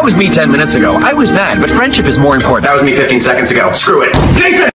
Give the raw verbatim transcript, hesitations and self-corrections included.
was me ten minutes ago. I was mad, but friendship is more important. That was me fifteen seconds ago. Screw it. Jason!